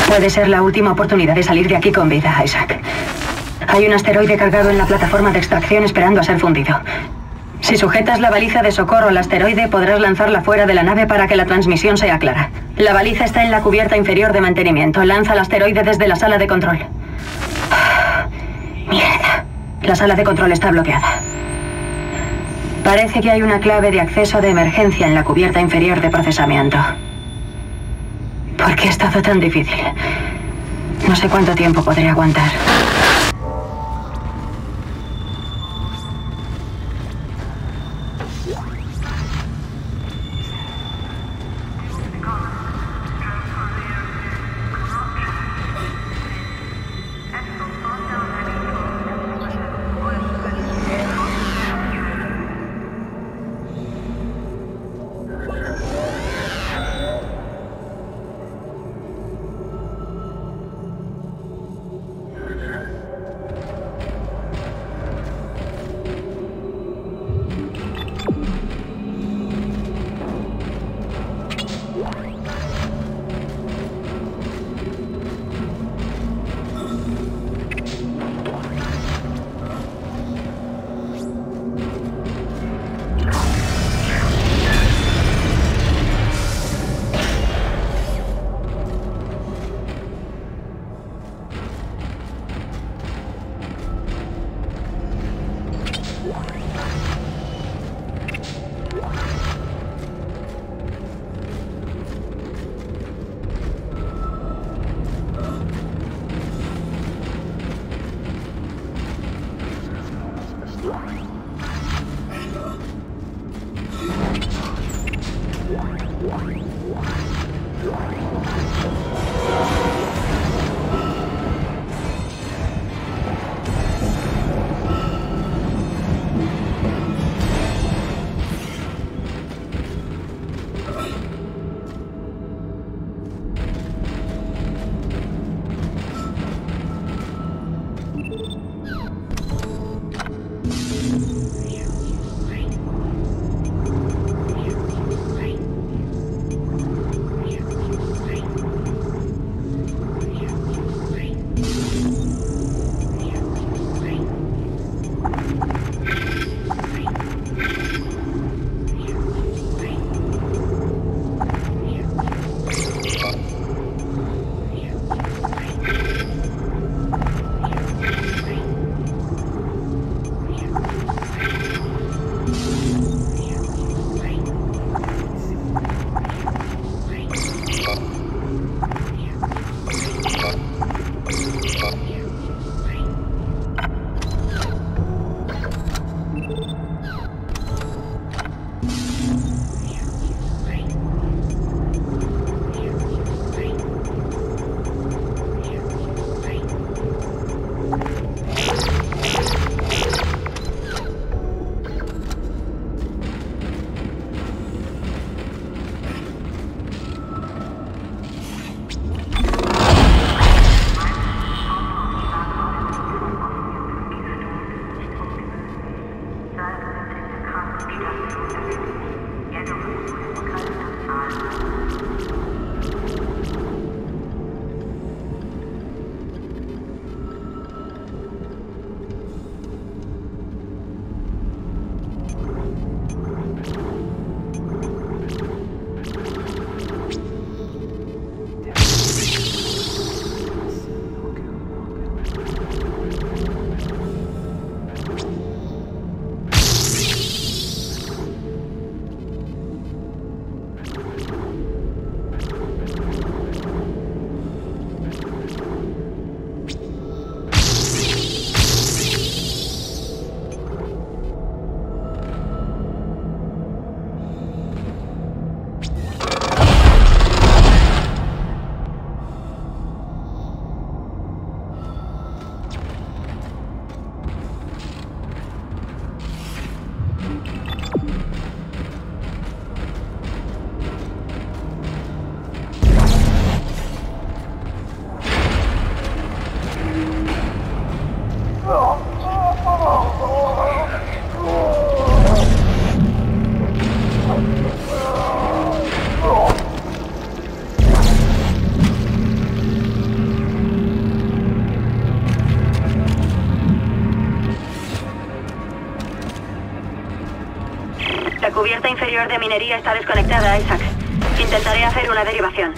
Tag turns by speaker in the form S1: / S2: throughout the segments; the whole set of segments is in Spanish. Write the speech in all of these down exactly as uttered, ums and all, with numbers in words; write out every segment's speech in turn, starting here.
S1: Puede ser la última oportunidad de salir de aquí con vida, Isaac. Hay un asteroide cargado en la plataforma de extracción esperando a ser fundido. Si sujetas la baliza de socorro al asteroide, podrás lanzarla fuera de la nave para que la transmisión sea clara. La baliza está en la cubierta inferior de mantenimiento. Lanza el asteroide desde la sala de control. Mierda. La sala de control está bloqueada. Parece que hay una clave de acceso de emergencia en la cubierta inferior de procesamiento. ¿Por qué es todo tan difícil? No sé cuánto tiempo podré aguantar. cubierta inferior de minería está desconectada, Isaac. Intentaré hacer una derivación.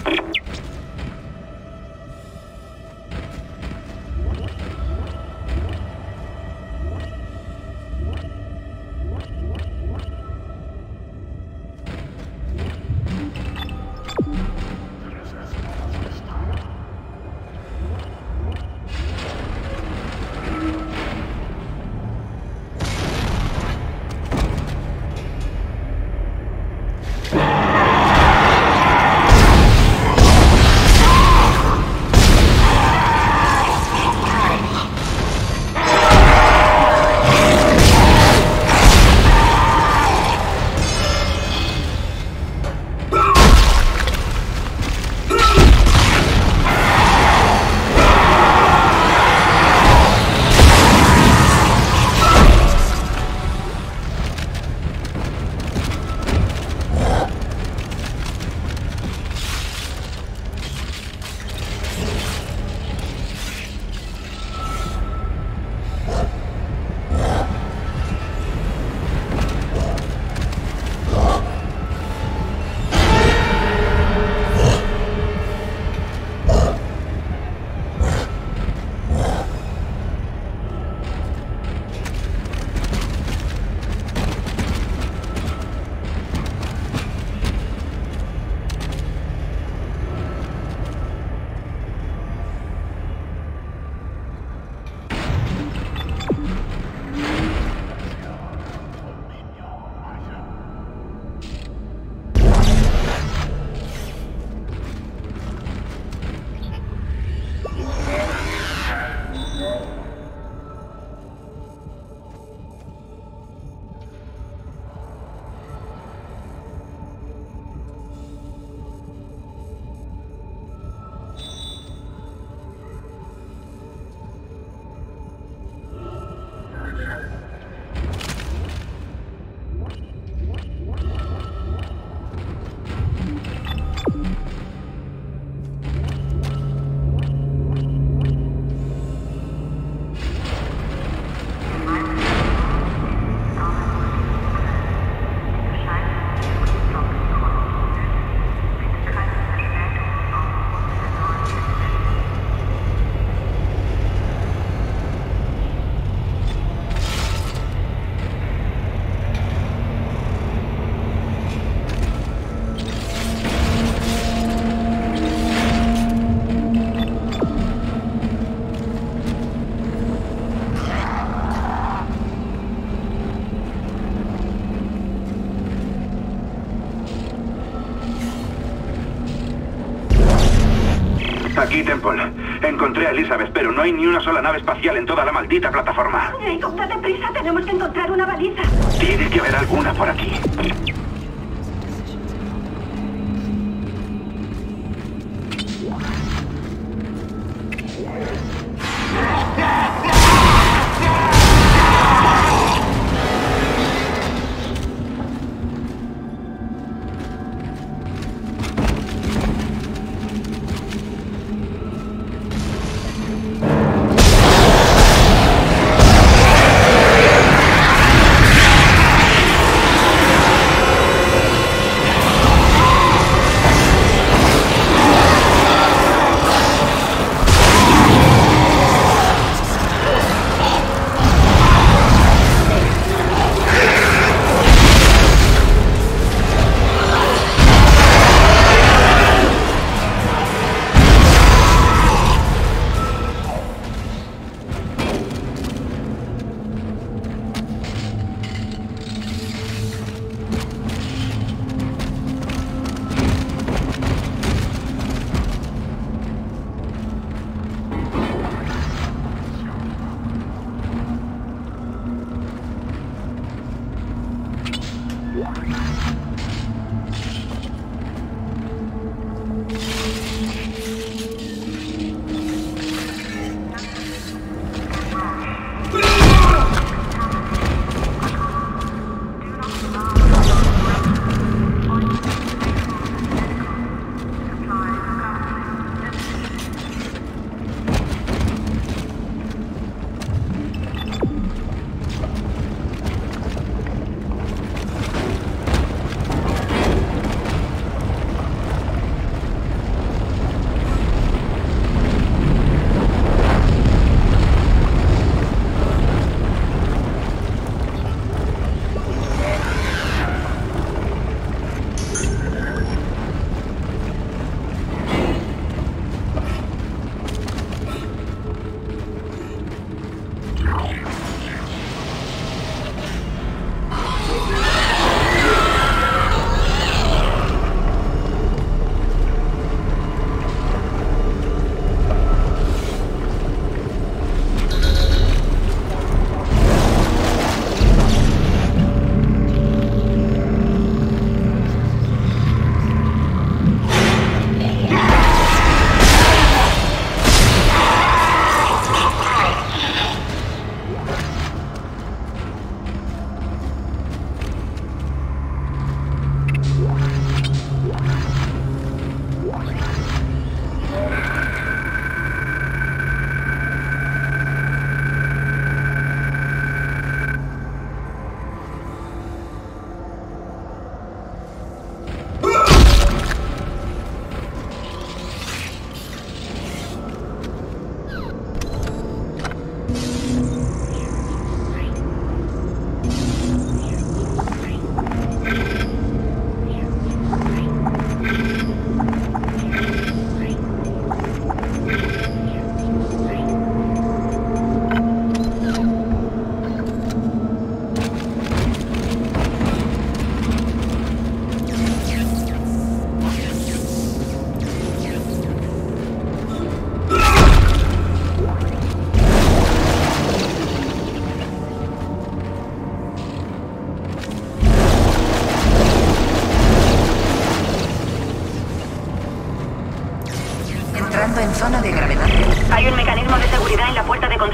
S2: Aquí, Temple. Encontré a Elizabeth, pero no hay ni una sola nave espacial en toda la maldita plataforma.
S1: Jacob, date prisa, tenemos que encontrar una baliza.
S2: Tiene que haber alguna por aquí.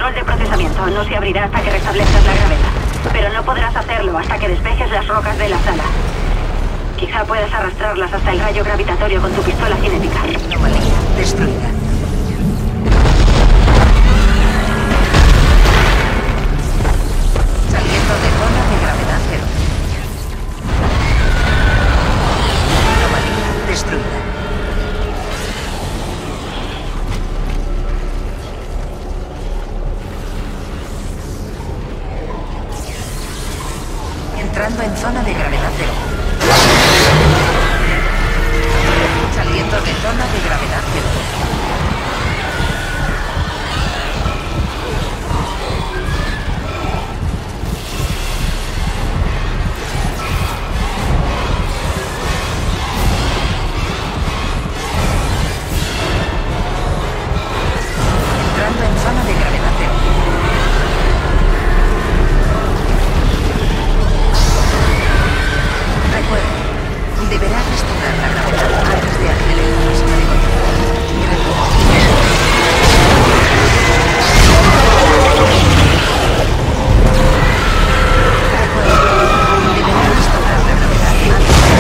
S1: control de procesamiento. No se abrirá hasta que restablezcas la gravedad. Pero no podrás hacerlo hasta que despejes las rocas de la sala. Quizá puedas arrastrarlas hasta el rayo gravitatorio con tu pistola cinética.
S3: Anomalía destruida. Saliendo de zona de gravedad cero. Anomalía destruida. Entrando en zona de gravedad cero. Saliendo de zona de gravedad cero. Entrando en zona de gravedad cero. Recuerde, deberá restaurar la gravedad antes de acceder a la zona de control. Recuerde, deberá restaurar la gravedad antes de acceder a la zona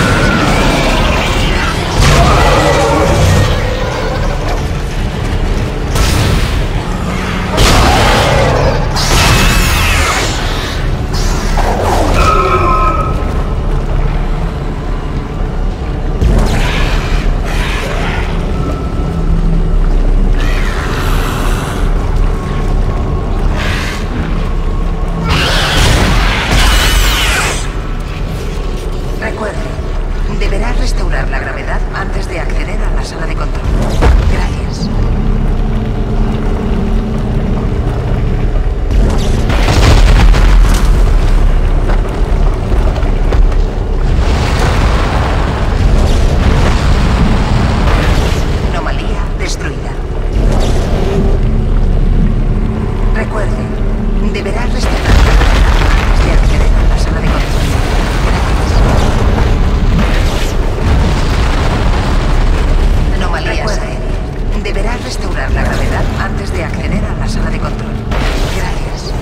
S3: Recuerde, deberá restaurar la gravedad antes de acceder a la sala de control. Gracias. Anomalía destruida. Recuerde, deberá restaurar la gravedad antes de acceder a la sala de control. Anomalía aérea. Deberá restaurar la gravedad antes de acceder a la sala de control. Gracias.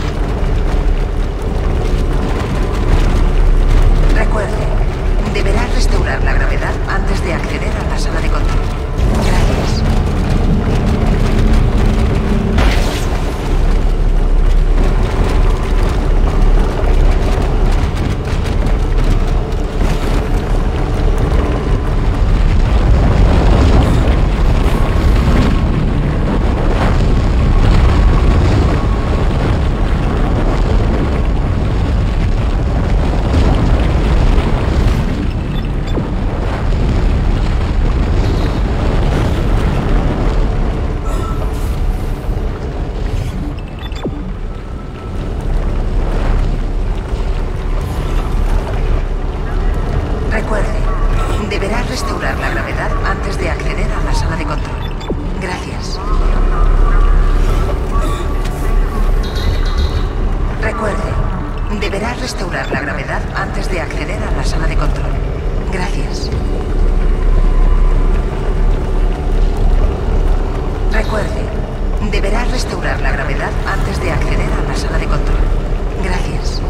S3: Recuerde, deberá restaurar la gravedad antes de acceder a la sala de control. Gracias. Recuerde, deberá restaurar la gravedad antes de acceder a la sala de control. Gracias. Recuerde, deberá restaurar la gravedad antes de acceder a la sala de control. Gracias. Recuerde, deberá restaurar la gravedad antes de acceder a la sala de control. Gracias.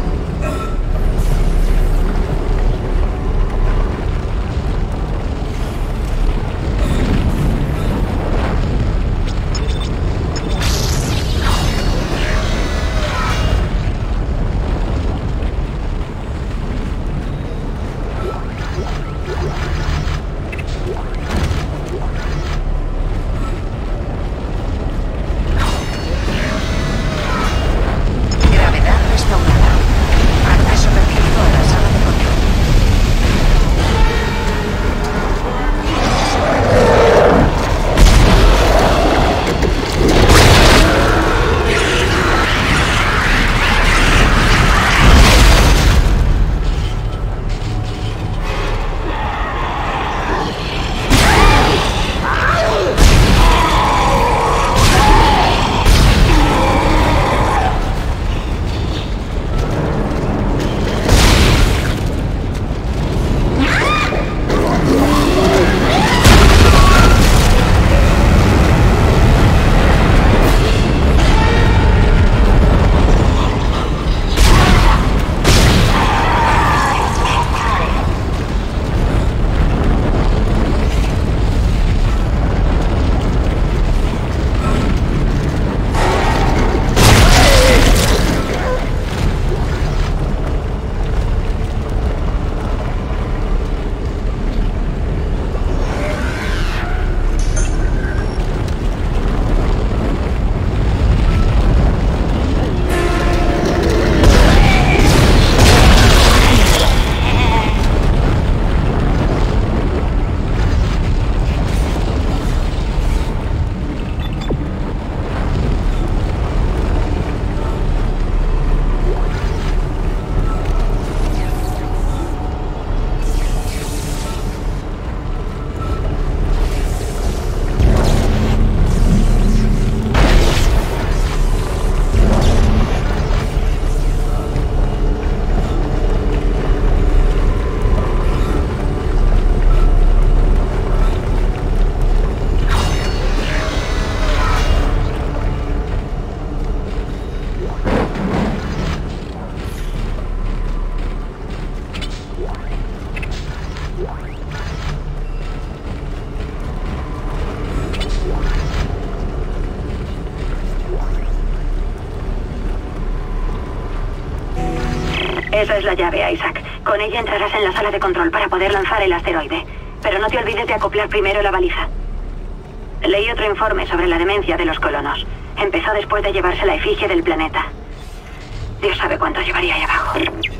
S3: Gravedad restaurada.
S1: Esa es la llave, Isaac. Con ella entrarás en la sala de control para poder lanzar el asteroide. Pero no te olvides de acoplar primero la baliza. Leí otro informe sobre la demencia de los colonos. Empezó después de llevarse la efigie del planeta. Dios sabe cuánto llevaría ahí abajo.